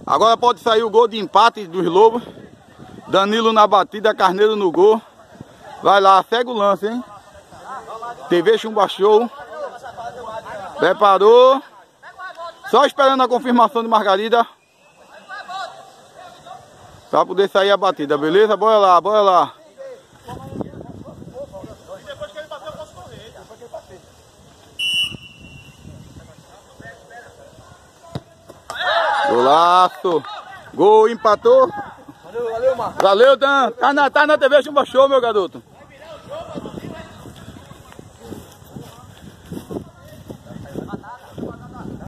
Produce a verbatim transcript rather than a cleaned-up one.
Agora pode sair o gol de empate dos Lobos. Danilo na batida, Carneiro no gol. Vai lá, segue o lance, hein? T V Chumba Show. Preparou. Só esperando a confirmação de Margarida pra poder sair a batida, beleza? Bora lá, bora lá. Golaço. Gol, empatou. Valeu, valeu, Marcos. Valeu, Dan. Tá na, tá na T V Chumba Show, meu garoto.